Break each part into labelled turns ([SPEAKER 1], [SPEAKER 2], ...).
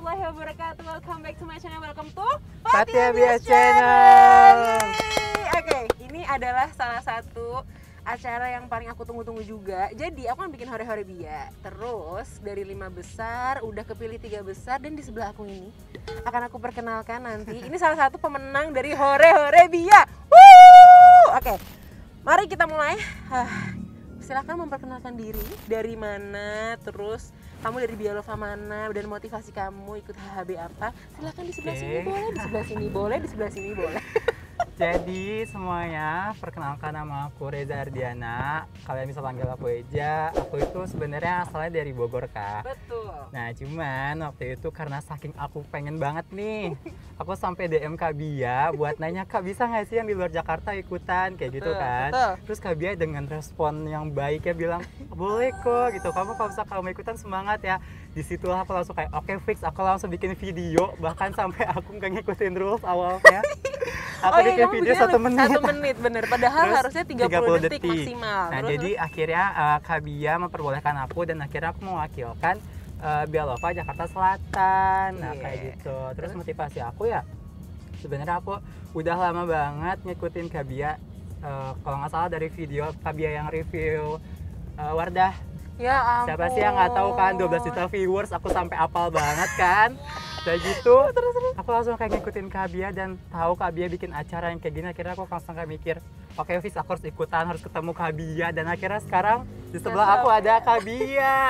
[SPEAKER 1] warahmatullahi wabarakatuh. Welcome back to my channel. Welcome to
[SPEAKER 2] Fathia Bias Channel.
[SPEAKER 1] Oke, ini adalah salah satu acara yang paling aku tunggu-tunggu juga. Jadi aku kan bikin hore-hore Bia. Terus dari 5 besar udah kepilih 3 besar, dan di sebelah aku ini akan aku perkenalkan nanti. Ini salah satu pemenang dari hore-hore Bia. Oke, mari kita mulai. Silakan memperkenalkan diri, dari mana, terus kamu dari Bialova mana, dan motivasi kamu ikut HHB apa. Silakan di sebelah sini boleh, di sebelah sini boleh, di sebelah sini boleh.
[SPEAKER 2] Jadi semuanya, perkenalkan nama aku Reza Ardiana. Kalian bisa panggil aku Eja. Aku itu sebenarnya asalnya dari Bogor, Kak.
[SPEAKER 1] Betul.
[SPEAKER 2] Nah, cuman waktu itu karena saking aku pengen banget nih, aku sampai DM Kak Bia buat nanya, Kak bisa nggak sih yang di luar Jakarta ikutan kayak gitu kan?
[SPEAKER 1] Betul.
[SPEAKER 2] Terus Kak Bia dengan respon yang baik ya bilang, boleh kok gitu. Kalau bisa kamu ikutan semangat ya. Disitulah aku langsung kayak oke, fix. Aku langsung bikin video, bahkan sampai aku nggak ngikutin rules awalnya. Aku bikin video 1 menit.
[SPEAKER 1] 1 menit bener, padahal
[SPEAKER 2] Terus
[SPEAKER 1] harusnya 30 detik maksimal.
[SPEAKER 2] Nah,
[SPEAKER 1] Terus,
[SPEAKER 2] jadi akhirnya Kak Bia memperbolehkan aku, dan akhirnya aku mewakilkan Bialova Jakarta Selatan. Nah, kayak gitu. Terus motivasi aku ya, sebenarnya aku udah lama banget ngikutin Kak Bia. Kalau nggak salah dari video Kak Bia yang review Wardah.
[SPEAKER 1] ya ampun.
[SPEAKER 2] Siapa sih yang nggak tahu kan, 12 juta viewers, aku sampai apal banget kan. Kayak gitu, terus aku langsung kayak ngikutin Kak Bia dan tahu Kak Bia bikin acara yang kayak gini. Akhirnya aku langsung kayak mikir, oke, fix aku harus ikutan, harus ketemu Kak Bia. Dan akhirnya sekarang di sebelah aku ada Kak Bia.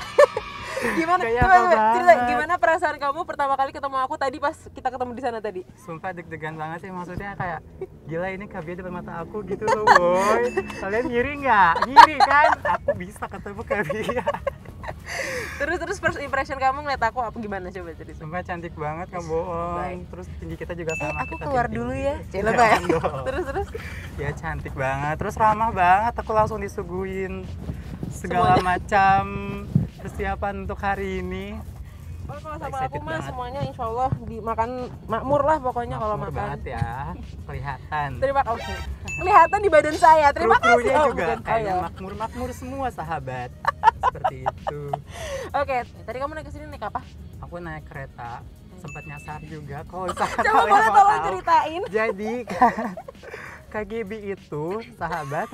[SPEAKER 1] Gimana perasaan kamu pertama kali ketemu aku tadi pas kita ketemu di sana tadi?
[SPEAKER 2] Sumpah deg-degan banget sih, maksudnya kayak gila, ini Kak Bia depan mata aku gitu loh, boy. Kalian ngiri nggak? Ngiri kan? Aku bisa ketemu Kak Bia.
[SPEAKER 1] Terus first impression kamu ngeliat aku apa gimana, coba cerita.
[SPEAKER 2] Sumpah cantik banget, nggak bohong. Terus tinggi kita juga sama.
[SPEAKER 1] Aku
[SPEAKER 2] kita
[SPEAKER 1] keluar
[SPEAKER 2] tinggi.
[SPEAKER 1] dulu ya. Coba ya. Terus.
[SPEAKER 2] Ya cantik banget, terus ramah banget. Aku langsung disuguhin segala macam persiapan untuk hari ini.
[SPEAKER 1] Oh, kalau sama aku mah semuanya insya Allah dimakan makmur lah pokoknya kalau makan.
[SPEAKER 2] Banget ya, kelihatan.
[SPEAKER 1] Terima kasih. Kelihatan di badan saya. Terima kasih.
[SPEAKER 2] Kru-krunya juga kayaknya makmur semua, sahabat. Seperti itu.
[SPEAKER 1] Oke, tadi kamu naik ke sini naik apa?
[SPEAKER 2] Aku naik kereta, sempat nyasar juga. Kalau misalkan
[SPEAKER 1] Coba
[SPEAKER 2] kalian
[SPEAKER 1] boleh
[SPEAKER 2] mau
[SPEAKER 1] tolong
[SPEAKER 2] tahu.
[SPEAKER 1] ceritain.
[SPEAKER 2] Jadi KGB itu, sahabat.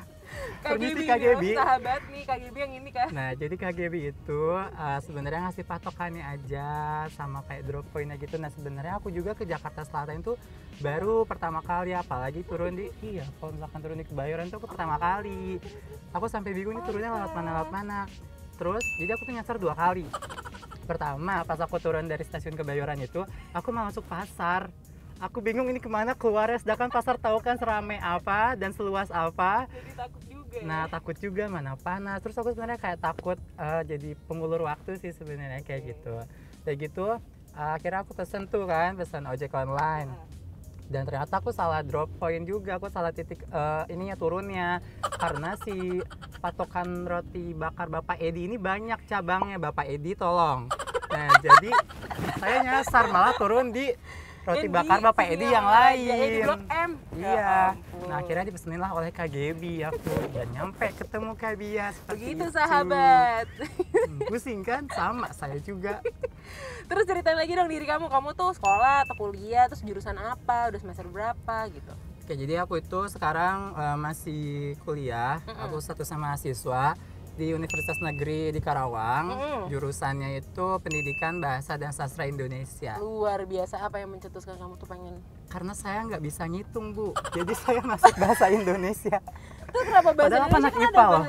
[SPEAKER 1] KGB,
[SPEAKER 2] KGB.
[SPEAKER 1] Sahabat nih, KGB yang ini kan.
[SPEAKER 2] Nah, jadi KGB itu sebenarnya ngasih patokannya aja sama kayak drop point-nya gitu. Nah, sebenarnya aku juga ke Jakarta Selatan itu baru pertama kali, apalagi turun di kalau misalkan turun di Kebayoran tuh aku pertama kali. Aku sampai bingung nih turunnya lewat mana. Terus jadi aku tuh nyasar 2 kali. Pertama, pas aku turun dari stasiun Kebayoran itu, aku mau masuk pasar. Aku bingung ini kemana keluarnya, sedangkan pasar tahu kan seramai apa dan seluas apa.
[SPEAKER 1] Jadi takut juga.
[SPEAKER 2] Nah, takut juga, mana panas. Terus aku sebenarnya kayak takut jadi pengulur waktu sih sebenarnya kayak gitu. Kayak gitu, akhirnya aku pesen ojek online. Dan ternyata aku salah drop point juga, aku salah titik ininya turunnya. Karena si patokan roti bakar Bapak Edi ini banyak cabangnya. Bapak Edi tolong. Nah, jadi saya nyasar malah turun di roti bakar Bapak Edi yang lain.
[SPEAKER 1] Di Blok M.
[SPEAKER 2] Iya. Nah, akhirnya dipesenin lah oleh KGB aku, dan nyampe ketemu Kak Bia.
[SPEAKER 1] Begitu sahabat.
[SPEAKER 2] Pusing kan? Sama saya juga.
[SPEAKER 1] Terus ceritain lagi dong diri kamu. Kamu tuh sekolah atau kuliah, terus jurusan apa, udah semester berapa gitu.
[SPEAKER 2] Oke, jadi aku itu sekarang masih kuliah. Aku statusnya mahasiswa di Universitas Negeri di Karawang. Jurusannya itu Pendidikan Bahasa dan Sastra Indonesia.
[SPEAKER 1] Luar biasa, apa yang mencetuskan kamu tuh pengen?
[SPEAKER 2] Karena saya nggak bisa ngitung, Bu. Jadi saya masuk bahasa Indonesia.
[SPEAKER 1] Terus kenapa bahasa
[SPEAKER 2] Padahal
[SPEAKER 1] Indonesia?
[SPEAKER 2] anak IPA loh.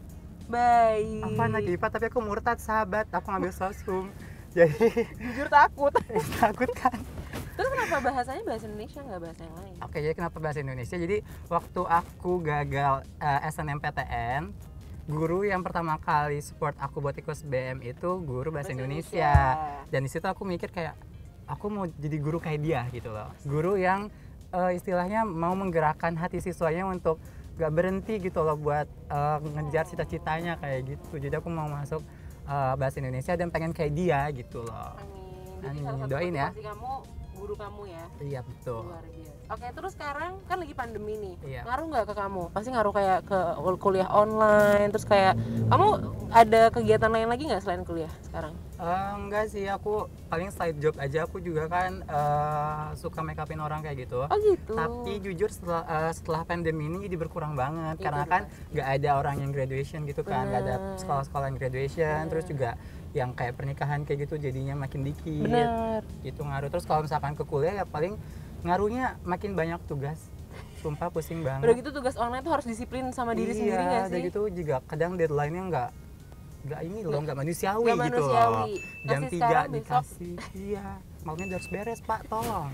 [SPEAKER 1] Baik.
[SPEAKER 2] Apa anak IPA, tapi aku murtad, sahabat. Aku ngambil sosum. Jadi
[SPEAKER 1] jujur takut.
[SPEAKER 2] takut kan.
[SPEAKER 1] Terus kenapa bahasanya bahasa Indonesia, nggak bahasa yang lain?
[SPEAKER 2] Oke, jadi kenapa bahasa Indonesia? Jadi waktu aku gagal SNMPTN, guru yang pertama kali support aku buat ikut BM itu guru bahasa Indonesia. Dan di situ aku mikir kayak aku mau jadi guru kayak dia gitu loh. Guru yang istilahnya mau menggerakkan hati siswanya untuk gak berhenti gitu loh buat ngejar cita-citanya kayak gitu. Jadi aku mau masuk bahasa Indonesia dan pengen kayak dia gitu loh.
[SPEAKER 1] Amin. Jadi salah satu
[SPEAKER 2] Doain ya.
[SPEAKER 1] kamu, guru kamu ya.
[SPEAKER 2] Iya, betul.
[SPEAKER 1] Luar biasa. Oke, terus sekarang kan lagi pandemi nih.
[SPEAKER 2] Iya.
[SPEAKER 1] Ngaruh nggak ke kamu? Pasti ngaruh kayak ke kuliah online. Terus kayak kamu ada kegiatan lain lagi nggak selain kuliah sekarang?
[SPEAKER 2] Enggak sih, aku paling side job aja. Aku juga kan suka make upin orang kayak gitu.
[SPEAKER 1] Oh gitu.
[SPEAKER 2] Tapi jujur setelah pandemi ini jadi berkurang banget.
[SPEAKER 1] Itu
[SPEAKER 2] Karena kan nggak ada orang yang graduation gitu kan, nggak ada
[SPEAKER 1] Bener.
[SPEAKER 2] sekolah-sekolah yang graduation. Terus juga yang kayak pernikahan kayak gitu jadinya makin dikit.
[SPEAKER 1] Bener.
[SPEAKER 2] Itu ngaruh. Terus kalau misalkan ke kuliah ya paling ngaruhnya makin banyak tugas. Sumpah pusing banget.
[SPEAKER 1] Udah gitu tugas online tuh harus disiplin sama diri sendiri nggak
[SPEAKER 2] Iya,
[SPEAKER 1] sih?
[SPEAKER 2] udah gitu juga kadang deadline-nya nggak ini loh, nggak manusiawi
[SPEAKER 1] Nggak
[SPEAKER 2] gitu loh.
[SPEAKER 1] manusiawi.
[SPEAKER 2] Jam
[SPEAKER 1] Ngasih
[SPEAKER 2] 3
[SPEAKER 1] sekarang, besok.
[SPEAKER 2] dikasih. Iya, malamnya udah harus beres, Pak, tolong.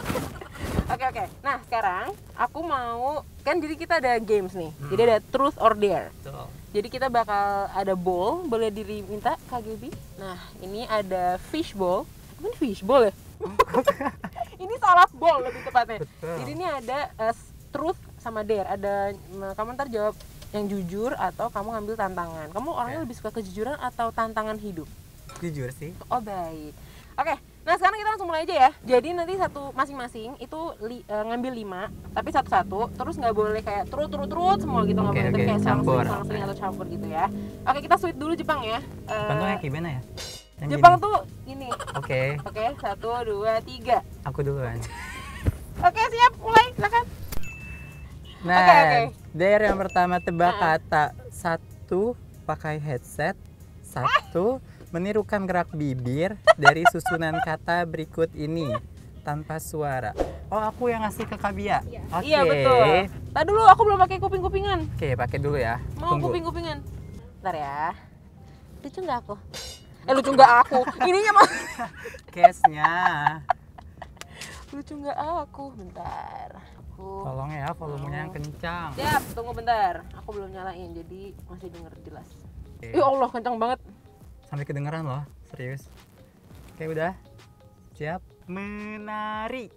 [SPEAKER 1] Oke. Nah sekarang aku mau kan jadi kita ada games nih.
[SPEAKER 2] Hmm.
[SPEAKER 1] Jadi ada truth or dare.
[SPEAKER 2] Betul.
[SPEAKER 1] Jadi kita bakal ada bowl, boleh diminta Kak Gaby. Nah ini ada fish bowl. Ini fish bowl ya? Ini salad bowl lebih tepatnya.
[SPEAKER 2] Betul.
[SPEAKER 1] Jadi ini ada truth sama dare. Ada kamu ntar jawab yang jujur atau kamu ngambil tantangan. Kamu orangnya lebih suka kejujuran atau tantangan hidup?
[SPEAKER 2] Jujur sih.
[SPEAKER 1] Oh baik. Oke, nah sekarang kita langsung mulai aja ya. Jadi nanti satu masing-masing itu ngambil 5, tapi satu-satu. Terus nggak boleh kayak turut semua gitu, nggak
[SPEAKER 2] Oke,
[SPEAKER 1] boleh
[SPEAKER 2] oke,
[SPEAKER 1] kayak
[SPEAKER 2] campur.
[SPEAKER 1] selang-seling atau campur gitu ya. Oke, kita switch dulu Jepang ya.
[SPEAKER 2] Bantu yang gimana ya? Yang
[SPEAKER 1] Jepang
[SPEAKER 2] gini.
[SPEAKER 1] tuh gini.
[SPEAKER 2] Oke,
[SPEAKER 1] Oke, 1, 2, 3.
[SPEAKER 2] aku duluan.
[SPEAKER 1] Oke, siap, mulai, silakan.
[SPEAKER 2] Nah,
[SPEAKER 1] Oke.
[SPEAKER 2] dare yang pertama tebak
[SPEAKER 1] Nah.
[SPEAKER 2] kata. 1, pakai headset. 1, menirukan gerak bibir dari susunan kata berikut ini tanpa suara. Oh, aku yang ngasih ke Kabia. Oke.
[SPEAKER 1] Iya betul. Tadi dulu aku belum pakai kuping-kupingan.
[SPEAKER 2] Oke, pakai dulu ya.
[SPEAKER 1] Mau
[SPEAKER 2] Tunggu.
[SPEAKER 1] kuping-kupingan. Bentar ya. Lucu nggak aku? Lucu nggak aku? Ininya mah.
[SPEAKER 2] Case-nya.
[SPEAKER 1] Lucu nggak aku? Bentar. Aku.
[SPEAKER 2] Tolong ya, volumenya yang kencang.
[SPEAKER 1] Siap, tunggu bentar. Aku belum nyalain, jadi masih denger jelas.
[SPEAKER 2] Oke.
[SPEAKER 1] Ya Allah, kencang banget.
[SPEAKER 2] Sampai kedengeran loh, serius. Oke, udah. Siap. Menari.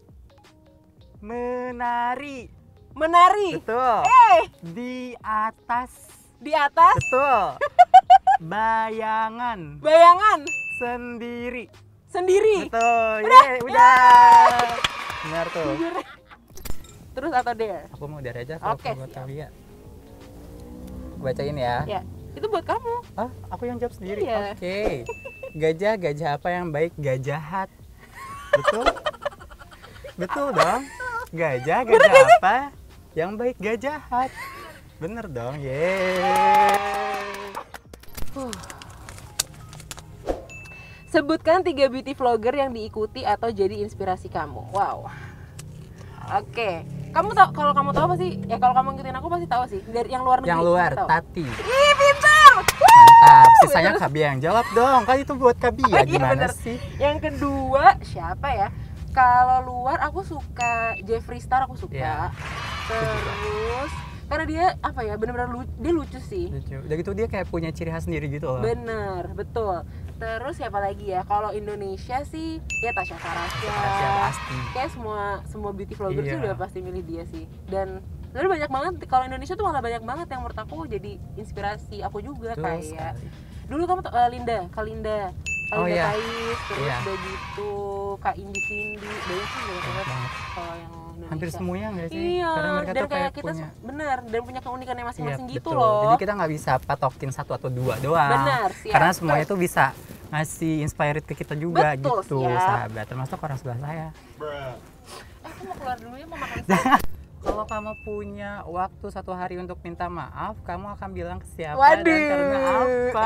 [SPEAKER 2] Menari.
[SPEAKER 1] Menari.
[SPEAKER 2] Betul. Di atas.
[SPEAKER 1] Di atas.
[SPEAKER 2] Betul. Bayangan.
[SPEAKER 1] Bayangan.
[SPEAKER 2] Sendiri.
[SPEAKER 1] Sendiri.
[SPEAKER 2] Betul. Yeay, udah. Benar tuh.
[SPEAKER 1] Jujur. Terus atau dare?
[SPEAKER 2] Aku mau dari aja kalau
[SPEAKER 1] Oke,
[SPEAKER 2] buat
[SPEAKER 1] siap.
[SPEAKER 2] Kavia. Bacain ya.
[SPEAKER 1] Ya, itu buat kamu.
[SPEAKER 2] Ah, aku yang jawab sendiri.
[SPEAKER 1] Iya.
[SPEAKER 2] Oke. Gajah apa yang baik, gajahat. Betul? Betul dong. Gajah apa yang baik, gajahat. Bener dong. Yeay.
[SPEAKER 1] Sebutkan 3 beauty vlogger yang diikuti atau jadi inspirasi kamu. Wow. Oke. Kamu tahu, kalau kamu tahu pasti ya, kalau kamu ngikutin aku pasti tahu sih. Dari yang luar negeri.
[SPEAKER 2] Yang luar,
[SPEAKER 1] pasti tahu.
[SPEAKER 2] Tati.
[SPEAKER 1] Ih, pintar.
[SPEAKER 2] Mantap. Sisanya Kabia yang jawab dong. Kan itu buat Kabia.
[SPEAKER 1] Oh, iya,
[SPEAKER 2] Gimana
[SPEAKER 1] bener.
[SPEAKER 2] sih?
[SPEAKER 1] Yang kedua siapa ya? Kalau luar aku suka Jeffree Star, aku suka.
[SPEAKER 2] Iya.
[SPEAKER 1] Terus karena dia apa ya, bener-bener dia lucu sih.
[SPEAKER 2] Lucu. Udah gitu dia kayak punya ciri khas sendiri gitu loh.
[SPEAKER 1] Bener, betul. Terus siapa lagi ya? Kalau Indonesia sih ya Tasya Farasya.
[SPEAKER 2] Tasya pasti.
[SPEAKER 1] Kayak semua beauty vlogger sih
[SPEAKER 2] Iya.
[SPEAKER 1] udah pasti milih dia sih. Dan sebenarnya banyak banget, kalau Indonesia tuh malah banyak banget yang menurut aku jadi inspirasi aku juga.
[SPEAKER 2] Betul
[SPEAKER 1] Kayak
[SPEAKER 2] sekali.
[SPEAKER 1] dulu kamu tuh Kalinda
[SPEAKER 2] Oh, iya.
[SPEAKER 1] Tais, terus
[SPEAKER 2] Iya.
[SPEAKER 1] udah gitu Kak Indi Cindy, banyak sih banyak banget
[SPEAKER 2] banget.
[SPEAKER 1] kalau yang Indonesia.
[SPEAKER 2] Hampir semuanya nggak sih?
[SPEAKER 1] Iya,
[SPEAKER 2] Karena mereka
[SPEAKER 1] dan
[SPEAKER 2] tuh
[SPEAKER 1] kayak
[SPEAKER 2] kayak
[SPEAKER 1] kita
[SPEAKER 2] punya.
[SPEAKER 1] bener, dan punya keunikannya masing-masing
[SPEAKER 2] Iya,
[SPEAKER 1] gitu
[SPEAKER 2] betul.
[SPEAKER 1] loh.
[SPEAKER 2] Jadi kita nggak bisa patokin 1 atau 2 doang.
[SPEAKER 1] Benar, siap.
[SPEAKER 2] Karena semuanya itu bisa ngasih inspired ke kita juga
[SPEAKER 1] Betul,
[SPEAKER 2] gitu,
[SPEAKER 1] siap.
[SPEAKER 2] sahabat. Termasuk orang sebelah saya.
[SPEAKER 1] Aku mau keluar dulu ya, mau makan siang.
[SPEAKER 2] Kalau kamu punya waktu 1 hari untuk minta maaf, kamu akan bilang ke siapa
[SPEAKER 1] Waduh.
[SPEAKER 2] dan karena apa?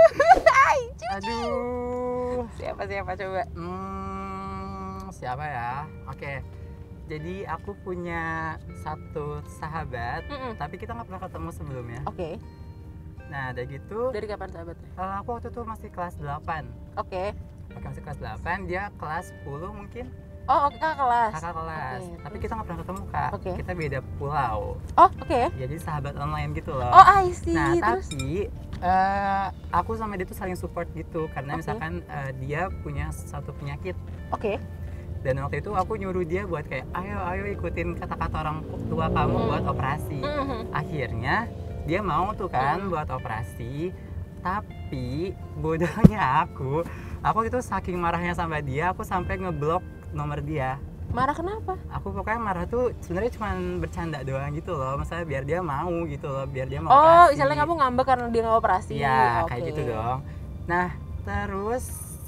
[SPEAKER 2] Aduh.
[SPEAKER 1] Siapa coba?
[SPEAKER 2] Siapa ya? Oke. Jadi aku punya satu sahabat, tapi kita nggak pernah ketemu sebelumnya.
[SPEAKER 1] Oke.
[SPEAKER 2] Nah, udah gitu,
[SPEAKER 1] Dari kapan sahabatnya?
[SPEAKER 2] aku waktu itu masih kelas 8.
[SPEAKER 1] Oke.
[SPEAKER 2] Masih kelas 8, dia kelas 10 mungkin,
[SPEAKER 1] Oh, oke, kakak kelas.
[SPEAKER 2] kakak kelas.
[SPEAKER 1] Oke,
[SPEAKER 2] Tapi
[SPEAKER 1] terus?
[SPEAKER 2] kita nggak pernah ketemu, Kak.
[SPEAKER 1] Oke.
[SPEAKER 2] Kita beda pulau.
[SPEAKER 1] Oh, oke.
[SPEAKER 2] Jadi sahabat online gitu loh.
[SPEAKER 1] Oh, I see.
[SPEAKER 2] Nah,
[SPEAKER 1] Terus?
[SPEAKER 2] tapi aku sama dia tuh saling support gitu. Karena
[SPEAKER 1] Oke.
[SPEAKER 2] misalkan dia punya satu penyakit.
[SPEAKER 1] Oke.
[SPEAKER 2] Dan waktu itu aku nyuruh dia buat kayak, ayo ikutin kata-kata orang tua kamu buat operasi. Akhirnya dia mau tuh kan buat operasi. Tapi bodohnya aku itu saking marahnya sama dia, aku sampai ngeblok nomor dia.
[SPEAKER 1] Marah kenapa?
[SPEAKER 2] Aku pokoknya marah tuh sebenarnya cuma bercanda doang gitu loh, maksudnya biar dia mau gitu loh, biar dia mau
[SPEAKER 1] Oh,
[SPEAKER 2] operasi.
[SPEAKER 1] misalnya kamu ngambek karena dia nggak operasi.
[SPEAKER 2] Iya,
[SPEAKER 1] Oke.
[SPEAKER 2] kayak gitu dong. Nah, terus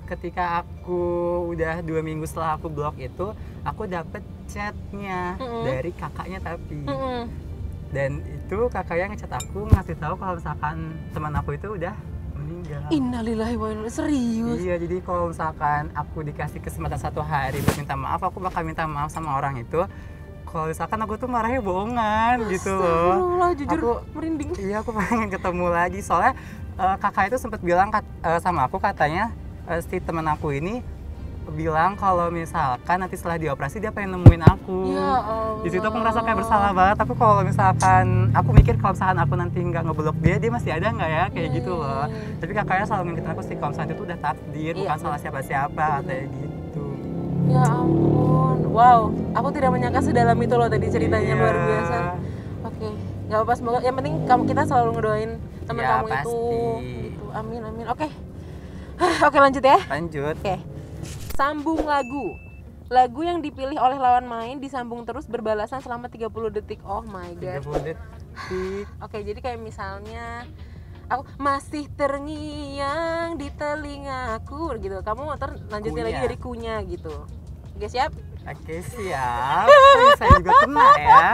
[SPEAKER 2] ketika aku udah 2 minggu setelah aku blok itu, aku dapet chatnya dari kakaknya tapi. Dan itu kakaknya ngechat aku ngasih tahu kalau misalkan teman aku itu udah meninggal.
[SPEAKER 1] Innalillahi wa inna, serius?
[SPEAKER 2] Iya, jadi kalau misalkan aku dikasih kesempatan 1 hari buat minta maaf, aku bakal minta maaf sama orang itu. Kalau misalkan aku tuh marahnya bohongan gitu loh.
[SPEAKER 1] Astagfirullah, jujur
[SPEAKER 2] Aku
[SPEAKER 1] merinding.
[SPEAKER 2] iya, aku pengen ketemu lagi soalnya kakak itu sempat bilang sama aku katanya si teman aku ini bilang kalau misalkan nanti setelah dioperasi dia pengen nemuin aku.
[SPEAKER 1] Ya Allah.
[SPEAKER 2] Di situ aku ngerasa kayak bersalah banget. Tapi kalau misalkan aku mikir kalau misalkan aku nanti nggak ngeblok dia masih ada nggak ya kayak gitu loh. Tapi kakaknya selalu ngingetin aku sih kalau misalkan itu udah takdir, bukan salah siapa-siapa kayak gitu.
[SPEAKER 1] Ya ampun, wow, aku tidak menyangka sedalam itu loh tadi ceritanya, luar biasa. Oke, nggak apa-apa, semoga yang penting kita selalu ngedoain teman
[SPEAKER 2] Ya,
[SPEAKER 1] kamu itu
[SPEAKER 2] pasti.
[SPEAKER 1] gitu. Amin amin. Oke. Oke, lanjut ya.
[SPEAKER 2] Lanjut.
[SPEAKER 1] Oke. Sambung lagu. Lagu yang dipilih oleh lawan main disambung terus berbalasan selama 30 detik. Oh my god.
[SPEAKER 2] 30 detik.
[SPEAKER 1] Oke, jadi kayak misalnya aku masih terngiang di telingaku gitu. Kamu lanjutin lagi dari kunya gitu. Oke, siap?
[SPEAKER 2] Oke, siap. Saya juga kena ya.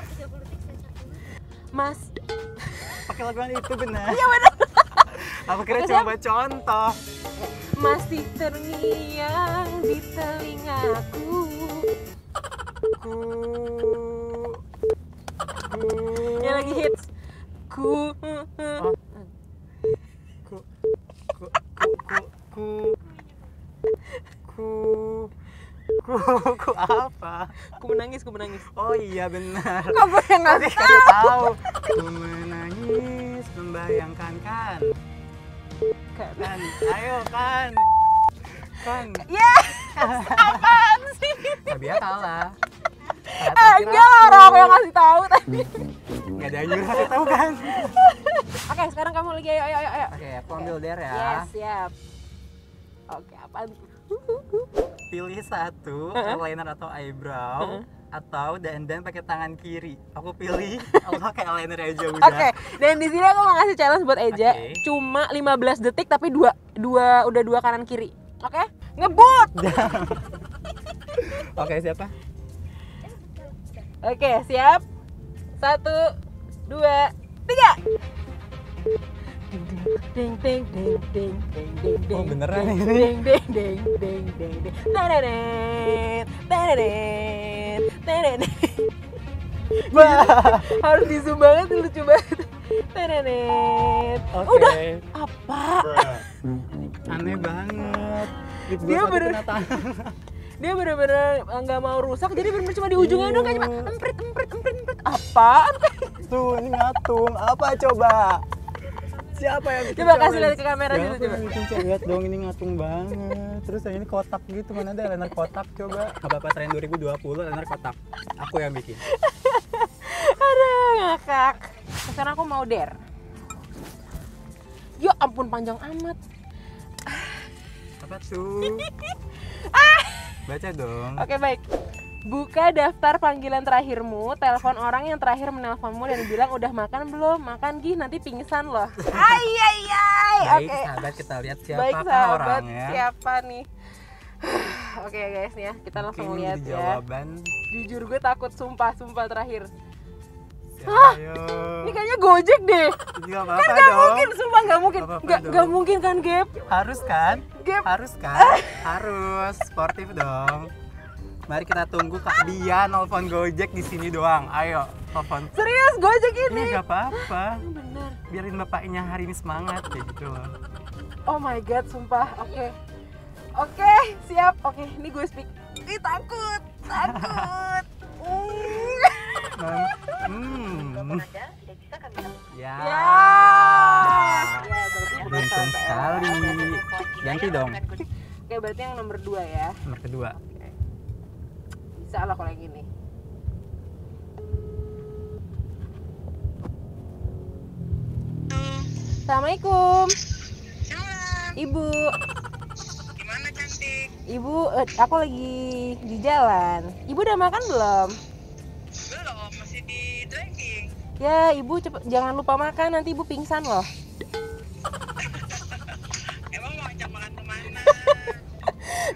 [SPEAKER 1] Mas
[SPEAKER 2] Pakai laguan itu benar.
[SPEAKER 1] Iya benar.
[SPEAKER 2] Aku kira
[SPEAKER 1] Oke,
[SPEAKER 2] coba contoh.
[SPEAKER 1] Masih terngiang di telingaku.
[SPEAKER 2] Ku
[SPEAKER 1] Yang lagi hits. Ku
[SPEAKER 2] ku ku apa?
[SPEAKER 1] Ku menangis.
[SPEAKER 2] Oh iya benar.
[SPEAKER 1] Kok gue yang ngasih
[SPEAKER 2] Kasih tahu. Ku menangis membayangkan kan. Ayo kan.
[SPEAKER 1] Ya, apaan sih?
[SPEAKER 2] Fabia kalah.
[SPEAKER 1] Enggak, orang aku yang ngasih tahu tadi.
[SPEAKER 2] Nggak ada yang nyuruh kasih tahu kan.
[SPEAKER 1] Oke, sekarang kamu lagi ayo.
[SPEAKER 2] Oke, aku ambil der ya.
[SPEAKER 1] Yes, siap. Oke, apaan?
[SPEAKER 2] Pilih satu, eyeliner atau eyebrow, atau dandan pakai tangan kiri. Aku pilih, aku pakai eyeliner aja udah.
[SPEAKER 1] Oke, dan di sini aku mau ngasih challenge buat Eja.
[SPEAKER 2] Oke.
[SPEAKER 1] Cuma 15 detik tapi udah dua kanan kiri. Oke? Ngebut.
[SPEAKER 2] Oke, siapa?
[SPEAKER 1] Oke, siap. 1 2 3. Ding ding ding ding ding ding ding.
[SPEAKER 2] Oh, beneran
[SPEAKER 1] ding,
[SPEAKER 2] ini?
[SPEAKER 1] Ding ding ding ding ding ding. Tadadeng, tadadeng, tadadeng. Harus di zoom banget, lucu banget. Tadadeng.
[SPEAKER 2] Oke.
[SPEAKER 1] Udah. Apa?
[SPEAKER 2] Aneh banget. Lip
[SPEAKER 1] Dia
[SPEAKER 2] gloss aku
[SPEAKER 1] bener-
[SPEAKER 2] kena tangan.
[SPEAKER 1] Dia bener-bener nggak mau rusak, jadi bener-bener cuma di ujungnya doang kayak cuma emprit. Apaan?
[SPEAKER 2] Tuh, ini ngatung. Apa coba? Siapa yang bikin
[SPEAKER 1] Coba kasih
[SPEAKER 2] challenge?
[SPEAKER 1] lihat ke kamera
[SPEAKER 2] Siapa
[SPEAKER 1] situ, coba.
[SPEAKER 2] yang bikin challenge? Lihat dong, ini ngatung banget. Terus yang ini kotak gitu, mana ada eyeliner kotak coba. Apa tren 2020 eyeliner kotak. Aku yang bikin.
[SPEAKER 1] Aduh, ngakak. Sekarang aku mau dare. Ya ampun, panjang amat.
[SPEAKER 2] Apa tuh? Baca dong.
[SPEAKER 1] Oke, baik. Buka daftar panggilan terakhirmu, telepon orang yang terakhir menelponmu dan bilang udah makan belum? Makan Gih, nanti pingsan loh. Ay.
[SPEAKER 2] Baik,
[SPEAKER 1] Oke.
[SPEAKER 2] sahabat, kita lihat
[SPEAKER 1] Baik
[SPEAKER 2] siapakah
[SPEAKER 1] sahabat,
[SPEAKER 2] orangnya.
[SPEAKER 1] siapa nih? Oke guys ya, kita langsung
[SPEAKER 2] Mungkin
[SPEAKER 1] lihat
[SPEAKER 2] jadi
[SPEAKER 1] ya.
[SPEAKER 2] jawaban.
[SPEAKER 1] Jujur gue takut, sumpah terakhir.
[SPEAKER 2] Siapa yo?
[SPEAKER 1] Ini kayaknya Gojek deh.
[SPEAKER 2] Nggak
[SPEAKER 1] Kan
[SPEAKER 2] apa-apa
[SPEAKER 1] nggak
[SPEAKER 2] dong.
[SPEAKER 1] mungkin, sumpah nggak mungkin.
[SPEAKER 2] Nggak apa-apa
[SPEAKER 1] Nggak
[SPEAKER 2] dong.
[SPEAKER 1] mungkin kan, Gap?
[SPEAKER 2] Harus kan?
[SPEAKER 1] Gap.
[SPEAKER 2] Harus kan? Harus. Sportif dong. Mari kita tunggu Kak Dia nelfon Gojek di sini doang. Ayo, telepon.
[SPEAKER 1] Serius, Gojek ini?
[SPEAKER 2] Ini nggak apa-apa.
[SPEAKER 1] Bener.
[SPEAKER 2] Biarin bapaknya hari ini semangat kayak gitu loh.
[SPEAKER 1] Oh my god, sumpah. Oke, siap. Oke, ini gue speak. Ih, takut.
[SPEAKER 2] Ya.
[SPEAKER 1] Ya, berarti bukan
[SPEAKER 2] Beruntung
[SPEAKER 1] salah
[SPEAKER 2] sekali.
[SPEAKER 1] saya.
[SPEAKER 2] Ganti dong.
[SPEAKER 1] Oke, berarti yang nomor 2 ya.
[SPEAKER 2] Nomor kedua.
[SPEAKER 1] Bisa lah kalau yang gini. Assalamualaikum. Ibu.
[SPEAKER 3] Gimana cantik?
[SPEAKER 1] Ibu, aku lagi di jalan. Ibu udah makan belum?
[SPEAKER 3] Belum, masih di drinking.
[SPEAKER 1] Ya, ibu jangan lupa makan, nanti ibu pingsan loh.
[SPEAKER 3] Emang mau ajak makan kemana?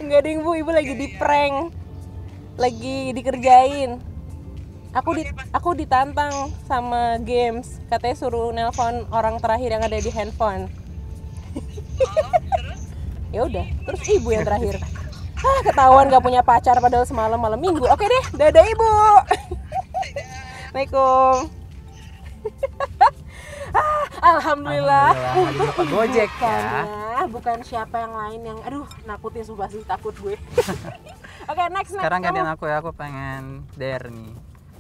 [SPEAKER 1] Enggak ding Bu, Ibu lagi di prank. Lagi dikerjain. Aku ditantang sama games. Katanya suruh nelpon orang terakhir yang ada di handphone.
[SPEAKER 3] Oh, terus?
[SPEAKER 1] Ya udah, terus Ibu yang terakhir. Ketahuan gak punya pacar padahal semalam malam Minggu. Oke deh, dadah Ibu. Assalamualaikum. Alhamdulillah. Untung
[SPEAKER 2] dapat Gojek
[SPEAKER 1] bukan siapa yang lain yang aduh nakutin, sumpah sih takut gue. Oke, next.
[SPEAKER 2] Sekarang
[SPEAKER 1] kamu.
[SPEAKER 2] gantian aku ya, aku pengen dare nih.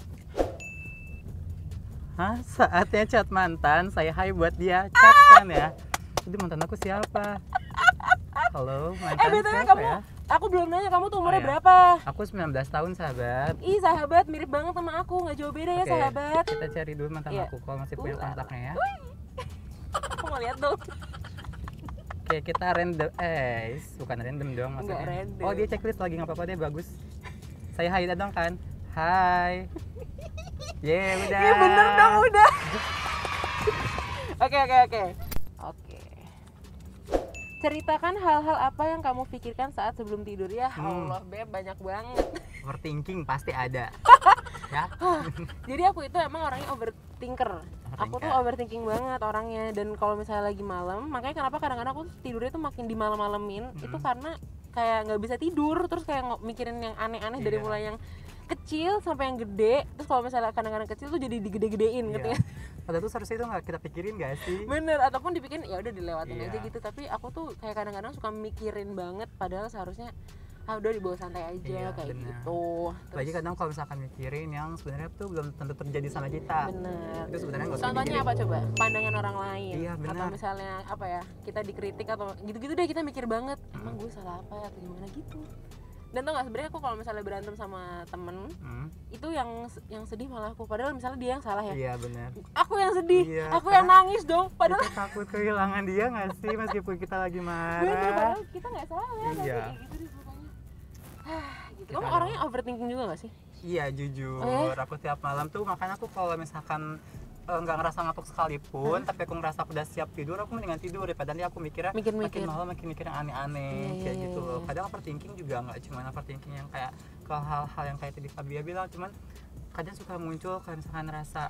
[SPEAKER 2] Hah, saatnya chat mantan, saya hai buat dia, chat kan ya. Jadi mantan aku siapa? Halo, mantan
[SPEAKER 1] BTW
[SPEAKER 2] siapa
[SPEAKER 1] kamu,
[SPEAKER 2] ya?
[SPEAKER 1] aku belum nanya kamu tuh umurnya
[SPEAKER 2] Oh, iya.
[SPEAKER 1] berapa?
[SPEAKER 2] Aku 19 tahun sahabat.
[SPEAKER 1] Ih sahabat, mirip banget sama aku, nggak jauh beda ya
[SPEAKER 2] Oke,
[SPEAKER 1] sahabat.
[SPEAKER 2] kita cari dulu mantan
[SPEAKER 1] Iya.
[SPEAKER 2] aku kalau masih punya kontaknya ya.
[SPEAKER 1] Aku mau lihat dong.
[SPEAKER 2] Oke, kita random, bukan random dong maksudnya.
[SPEAKER 1] Nggak random.
[SPEAKER 2] Oh, dia checklist lagi, nggak apa-apa deh, bagus. Saya hai dong kan? Hai. Udah.
[SPEAKER 1] Iya bener dong udah. Oke. Ceritakan hal-hal apa yang kamu pikirkan saat sebelum tidur ya. Allah Beb, banyak banget.
[SPEAKER 2] Overthinking pasti ada. Ya.
[SPEAKER 1] Jadi aku itu emang orangnya overthinker. Aku tuh overthinking banget orangnya. Dan kalau misalnya lagi malam, makanya kenapa kadang-kadang aku tidurnya tuh makin di malam-malamin. Itu karena kayak nggak bisa tidur, terus kayak mikirin yang aneh-aneh dari
[SPEAKER 2] Iya.
[SPEAKER 1] mulai yang kecil sampai yang gede. Terus kalau misalnya kadang-kadang kecil tuh jadi digede-gedein gitu ya.
[SPEAKER 2] Padahal tuh seharusnya itu nggak kita pikirin gak sih?
[SPEAKER 1] Bener, ataupun dibikin ya udah dilewatin
[SPEAKER 2] Iya.
[SPEAKER 1] aja gitu. Tapi aku tuh kayak kadang-kadang suka mikirin banget, padahal seharusnya udah dibawa santai aja
[SPEAKER 2] Iya,
[SPEAKER 1] kayak
[SPEAKER 2] bener.
[SPEAKER 1] gitu.
[SPEAKER 2] Lagi kadang kalau misalkan mikirin yang sebenarnya tuh belum tentu terjadi sama kita.
[SPEAKER 1] Bener.
[SPEAKER 2] Itu sebenarnya nggak usah
[SPEAKER 1] Contohnya
[SPEAKER 2] dipikirin.
[SPEAKER 1] apa coba? Pandangan orang lain.
[SPEAKER 2] Iya, benar.
[SPEAKER 1] Atau misalnya apa ya? Kita dikritik atau gitu-gitu deh, kita mikir banget. Emang gue salah apa ya atau gimana gitu. Dan tau gak sebenarnya aku kalau misalnya berantem sama temen itu yang sedih malah aku, padahal misalnya dia yang salah ya.
[SPEAKER 2] Iya benar.
[SPEAKER 1] Aku yang sedih,
[SPEAKER 2] Iya,
[SPEAKER 1] aku yang nangis dong. Padahal
[SPEAKER 2] Kita takut kehilangan dia nggak sih meskipun kita lagi
[SPEAKER 1] bener,
[SPEAKER 2] marah.
[SPEAKER 1] padahal kita nggak salah. Tapi
[SPEAKER 2] Iya.
[SPEAKER 1] kayak gitu deh pokoknya. Gitu.
[SPEAKER 2] Kita
[SPEAKER 1] Kamu
[SPEAKER 2] dong.
[SPEAKER 1] orangnya overthinking juga gak sih?
[SPEAKER 2] Iya jujur,
[SPEAKER 1] Oh, ya?
[SPEAKER 2] aku tiap malam tuh makanya aku kalau misalkan nggak ngerasa ngantuk sekalipun, tapi aku ngerasa aku udah siap tidur, aku mendingan tidur daripada nanti aku mikirnya
[SPEAKER 1] Mikir-mikir.
[SPEAKER 2] makin malam makin mikir yang aneh-aneh
[SPEAKER 1] Iya,
[SPEAKER 2] kayak
[SPEAKER 1] iya,
[SPEAKER 2] gitu
[SPEAKER 1] iya,
[SPEAKER 2] loh.
[SPEAKER 1] iya.
[SPEAKER 2] Kadang overthinking juga nggak cuma overthinking yang kayak ke hal-hal yang kayak tadi Fabia bilang, cuman kadang suka muncul kayak misalkan rasa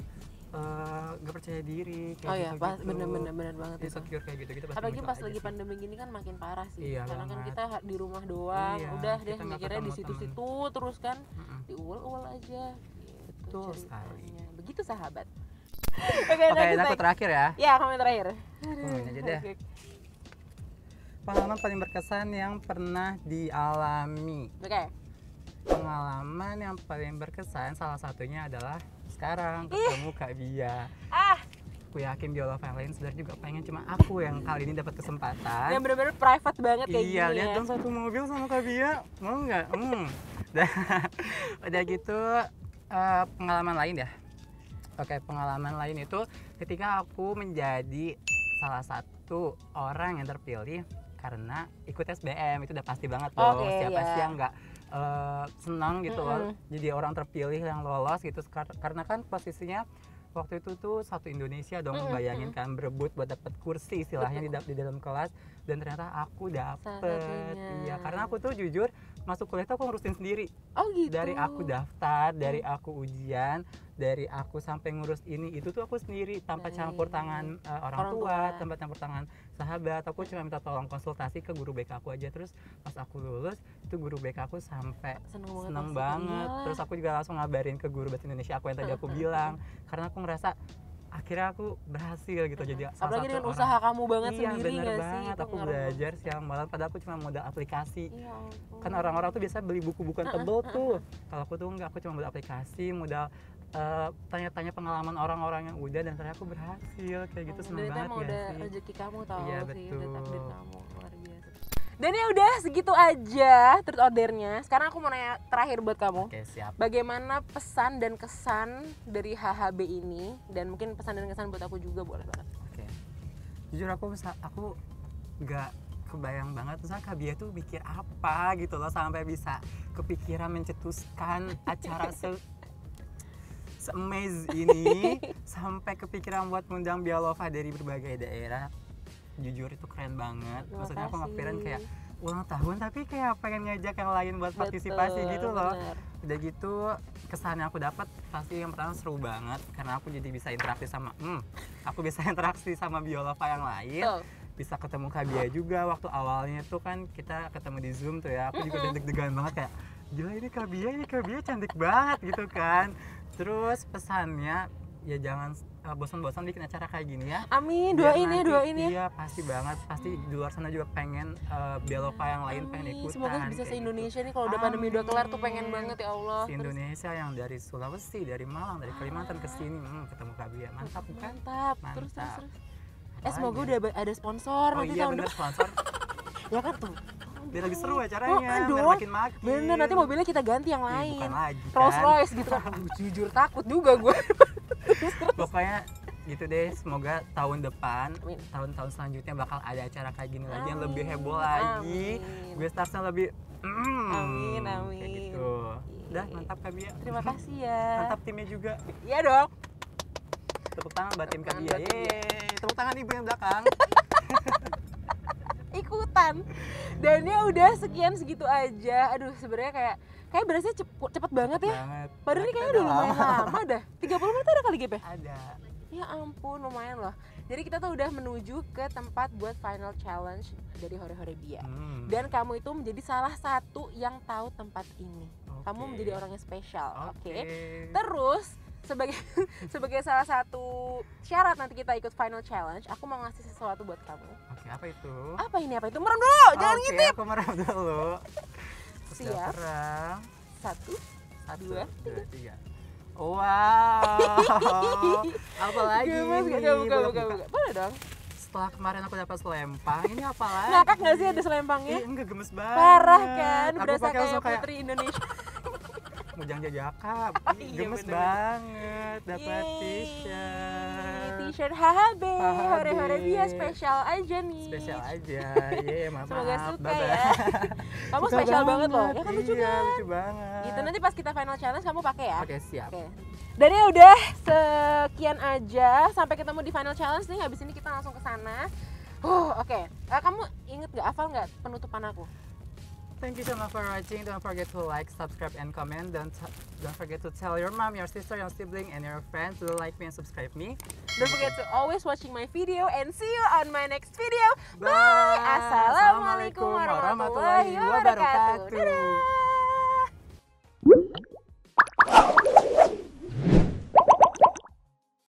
[SPEAKER 2] nggak percaya diri kayak
[SPEAKER 1] Oh iya,
[SPEAKER 2] gitu,
[SPEAKER 1] pas bener banget itu.
[SPEAKER 2] insecure kayak gitu pasti
[SPEAKER 1] Apalagi
[SPEAKER 2] muncul
[SPEAKER 1] pas
[SPEAKER 2] aja
[SPEAKER 1] lagi
[SPEAKER 2] sih.
[SPEAKER 1] pandemi gini kan makin parah sih.
[SPEAKER 2] Iya,
[SPEAKER 1] Karena kan
[SPEAKER 2] banget.
[SPEAKER 1] kita di rumah doang,
[SPEAKER 2] Iya,
[SPEAKER 1] udah deh
[SPEAKER 2] kita nggak
[SPEAKER 1] mikirnya di
[SPEAKER 2] ketemu
[SPEAKER 1] situ-situ terus kan.
[SPEAKER 2] Mm-mm.
[SPEAKER 1] Diuel-uel aja gitu.
[SPEAKER 2] Betul
[SPEAKER 1] ceritanya.
[SPEAKER 2] sekali.
[SPEAKER 1] Begitu sahabat.
[SPEAKER 2] Oke, ini aku terakhir ya.
[SPEAKER 1] Ya, komen terakhir.
[SPEAKER 2] Ngomongin aja deh.
[SPEAKER 1] Oke.
[SPEAKER 2] Pengalaman paling berkesan yang pernah dialami.
[SPEAKER 1] Oke.
[SPEAKER 2] Pengalaman yang paling berkesan salah satunya adalah sekarang ketemu Kak Bia. Aku yakin di Love yang lain sebenarnya juga pengen, cuma aku yang kali ini dapat kesempatan.
[SPEAKER 1] Yang bener-bener private banget kayak
[SPEAKER 2] Iya,
[SPEAKER 1] gini
[SPEAKER 2] lihat
[SPEAKER 1] ya.
[SPEAKER 2] dong satu mobil sama Kak Bia, mau nggak? Udah gitu pengalaman lain ya. Oke, pengalaman lain itu ketika aku menjadi salah satu orang yang terpilih karena ikut SBM, itu udah pasti banget loh.
[SPEAKER 1] Oke,
[SPEAKER 2] Siapa
[SPEAKER 1] iya.
[SPEAKER 2] sih yang nggak senang gitu loh jadi orang terpilih yang lolos gitu, karena kan posisinya waktu itu tuh satu Indonesia dong, bayangin kan berebut buat dapet kursi istilahnya di dalam kelas, dan ternyata aku dapet.
[SPEAKER 1] satunya.
[SPEAKER 2] Iya, karena aku tuh jujur masuk kuliah tuh aku ngurusin sendiri.
[SPEAKER 1] Oh gitu.
[SPEAKER 2] Dari aku daftar, dari aku ujian, dari aku sampai ngurus ini itu tuh aku sendiri tanpa
[SPEAKER 1] Baik.
[SPEAKER 2] campur tangan orang
[SPEAKER 1] Orang
[SPEAKER 2] tua,
[SPEAKER 1] tua.
[SPEAKER 2] tanpa campur tangan sahabat. Aku cuma minta tolong konsultasi ke guru BK aku aja. Terus pas aku lulus itu guru BK aku sampai seneng banget.
[SPEAKER 1] Iyalah.
[SPEAKER 2] Terus aku juga langsung ngabarin ke guru bahasa Indonesia aku yang tadi aku bilang, karena aku ngerasa akhirnya aku berhasil gitu jadi salah
[SPEAKER 1] Apalagi
[SPEAKER 2] satu
[SPEAKER 1] dengan
[SPEAKER 2] orang.
[SPEAKER 1] usaha kamu banget
[SPEAKER 2] Iya,
[SPEAKER 1] sendiri
[SPEAKER 2] bener
[SPEAKER 1] nggak sih?
[SPEAKER 2] banget.
[SPEAKER 1] Itu
[SPEAKER 2] Aku
[SPEAKER 1] ngaruh
[SPEAKER 2] belajar siang malam, padahal aku cuma modal aplikasi.
[SPEAKER 1] Iya ampun.
[SPEAKER 2] Kan orang-orang tuh biasa beli buku-buku yang tebel tuh. Kalau aku tuh enggak, aku cuma modal aplikasi, modal tanya-tanya pengalaman orang-orang yang udah, dan ternyata aku berhasil kayak gitu. Seneng
[SPEAKER 1] Dan itu
[SPEAKER 2] banget
[SPEAKER 1] emang
[SPEAKER 2] ya
[SPEAKER 1] udah
[SPEAKER 2] sih.
[SPEAKER 1] rezeki kamu tau
[SPEAKER 2] Iya,
[SPEAKER 1] sih, udah
[SPEAKER 2] betul.
[SPEAKER 1] takdir kamu luar biasa. Dan ya udah segitu aja truth ordernya. Sekarang aku mau nanya terakhir buat kamu.
[SPEAKER 2] Oke, siap.
[SPEAKER 1] Bagaimana pesan dan kesan dari HHB ini, dan mungkin pesan dan kesan buat aku juga boleh banget.
[SPEAKER 2] Oke. Jujur aku nggak kebayang banget misalnya Kak Bia tuh mikir apa gitu loh sampai bisa kepikiran mencetuskan acara se-amaze ini sampai kepikiran buat ngundang Bialova dari berbagai daerah. Jujur itu keren banget.
[SPEAKER 1] Terima
[SPEAKER 2] Maksudnya aku
[SPEAKER 1] kasih.
[SPEAKER 2] ngepikiran kayak ulang tahun tapi kayak pengen ngajak yang lain buat partisipasi
[SPEAKER 1] Betul,
[SPEAKER 2] gitu loh.
[SPEAKER 1] benar.
[SPEAKER 2] Udah gitu kesan yang aku dapat pasti yang pertama seru banget karena aku jadi bisa interaksi sama aku bisa interaksi sama biolofa yang lain.
[SPEAKER 1] Tuh.
[SPEAKER 2] Bisa ketemu Kak Bia juga waktu awalnya tuh kan kita ketemu di Zoom tuh ya. Aku juga deg-degan banget kayak gila ini Kak Bia cantik banget gitu kan. Terus pesannya ya jangan bosan-bosan bikin acara kayak gini ya.
[SPEAKER 1] Amin,
[SPEAKER 2] Biar
[SPEAKER 1] doain ya,
[SPEAKER 2] nanti-
[SPEAKER 1] doain ya.
[SPEAKER 2] Iya pasti banget, pasti di luar sana juga pengen biolofa yang lain pengen
[SPEAKER 1] Amin,
[SPEAKER 2] ikutan.
[SPEAKER 1] semoga bisa
[SPEAKER 2] kayak
[SPEAKER 1] se-Indonesia
[SPEAKER 2] gitu.
[SPEAKER 1] nih kalau udah pandemi udah kelar tuh pengen
[SPEAKER 2] Amin.
[SPEAKER 1] banget ya Allah.
[SPEAKER 2] Si Indonesia yang dari Sulawesi, dari Malang, dari Kalimantan ke sini ketemu Kak Bia. Mantap bukan?
[SPEAKER 1] Mantap. Terus
[SPEAKER 2] Mantap.
[SPEAKER 1] semoga
[SPEAKER 2] Apalagi?
[SPEAKER 1] udah ada sponsor
[SPEAKER 2] Oh
[SPEAKER 1] nanti
[SPEAKER 2] iya
[SPEAKER 1] tahun
[SPEAKER 2] bener
[SPEAKER 1] depan.
[SPEAKER 2] sponsor.
[SPEAKER 1] Ya kan tuh.
[SPEAKER 2] Biar lebih seru acaranya,
[SPEAKER 1] Oh,
[SPEAKER 2] biar
[SPEAKER 1] dong.
[SPEAKER 2] makin-makin.
[SPEAKER 1] Bener, nanti mobilnya kita ganti yang
[SPEAKER 2] Ih,
[SPEAKER 1] lain.
[SPEAKER 2] bukan lagi
[SPEAKER 1] Rolls
[SPEAKER 2] kan.
[SPEAKER 1] Royce gitu kan. Jujur takut juga gue.
[SPEAKER 2] Pokoknya gitu deh, semoga tahun depan,
[SPEAKER 1] Amin.
[SPEAKER 2] tahun-tahun selanjutnya bakal ada acara kayak gini lagi yang lebih
[SPEAKER 1] Amin,
[SPEAKER 2] heboh lagi.
[SPEAKER 1] amin.
[SPEAKER 2] Gue startnya lebih
[SPEAKER 1] Amin,
[SPEAKER 2] kayak
[SPEAKER 1] amin.
[SPEAKER 2] gitu. Udah, mantap Kak Bia.
[SPEAKER 1] Terima kasih ya.
[SPEAKER 2] Mantap timnya juga.
[SPEAKER 1] Iya dong.
[SPEAKER 2] Tepuk tangan buat tim Kak
[SPEAKER 1] Tangan
[SPEAKER 2] Bia.
[SPEAKER 1] buat Bia.
[SPEAKER 2] Yeay. Tepuk tangan ibu yang belakang.
[SPEAKER 1] Ikutan. Dan ya udah sekian segitu aja. Aduh, sebenarnya kayak berasa cepet banget ya.
[SPEAKER 2] Banget.
[SPEAKER 1] Padahal ini
[SPEAKER 2] Kita
[SPEAKER 1] kayaknya udah lumayan lama dah. 30 menit ada kali GP?
[SPEAKER 2] Ada.
[SPEAKER 1] Ya ampun, lumayan loh. Jadi kita tuh udah menuju ke tempat buat final challenge dari Hore Hore Bia. Dan kamu itu menjadi salah satu yang tahu tempat ini. Kamu
[SPEAKER 2] Oke.
[SPEAKER 1] menjadi orang yang spesial, oke?
[SPEAKER 2] Oke.
[SPEAKER 1] Terus sebagai sebagai salah satu syarat nanti kita ikut final challenge, aku mau ngasih sesuatu buat kamu.
[SPEAKER 2] Oke, apa itu?
[SPEAKER 1] Apa ini? Apa itu? Merem dulu, jangan
[SPEAKER 2] Oke,
[SPEAKER 1] ngintip.
[SPEAKER 2] aku merem dulu.
[SPEAKER 1] Siap.
[SPEAKER 2] Terang.
[SPEAKER 1] 1,
[SPEAKER 2] 1,
[SPEAKER 1] 2,
[SPEAKER 2] 2, 3. Wow. Apalagi
[SPEAKER 1] Gemes
[SPEAKER 2] ini?
[SPEAKER 1] gak? Buka. Boleh dong.
[SPEAKER 2] Setelah kemarin aku dapat selempang, ini apa lagi?
[SPEAKER 1] Ngakak gak sih ada selempangnya?
[SPEAKER 2] Ih, enggak gemes banget.
[SPEAKER 1] Parah kan,
[SPEAKER 2] Aku
[SPEAKER 1] berasa
[SPEAKER 2] pakai langsung
[SPEAKER 1] kayak Putri Indonesia.
[SPEAKER 2] Mujang Jajaka.
[SPEAKER 1] Iya,
[SPEAKER 2] Gemes
[SPEAKER 1] bener.
[SPEAKER 2] banget dapat
[SPEAKER 1] Yeay,
[SPEAKER 2] t-shirt.
[SPEAKER 1] T-shirt HHB,
[SPEAKER 2] HHB.
[SPEAKER 1] Hore Hore Bia spesial aja nih.
[SPEAKER 2] Spesial aja. Maaf.
[SPEAKER 1] Semoga suka
[SPEAKER 2] Bye-bye.
[SPEAKER 1] ya. Kamu
[SPEAKER 2] Suka
[SPEAKER 1] spesial banget loh. Ya kan lucu
[SPEAKER 2] Iya,
[SPEAKER 1] kan?
[SPEAKER 2] lucu banget.
[SPEAKER 1] Gitu nanti pas kita final challenge kamu pakai ya.
[SPEAKER 2] Oke, siap.
[SPEAKER 1] Oke. Dan ya udah sekian aja. Sampai ketemu di final challenge nih. Habis ini kita langsung ke sana. Oke. Kamu inget nggak? Hafal nggak penutupan aku?
[SPEAKER 2] Thank you so much for watching. Don't forget to like, subscribe, and comment. Don't forget to tell your mom, your sister, your sibling, and your friends to like me and subscribe me.
[SPEAKER 1] Don't forget to always watching my video and see you on my next video.
[SPEAKER 2] Bye.
[SPEAKER 1] Assalamualaikum warahmatullahi wabarakatuh. Dadah.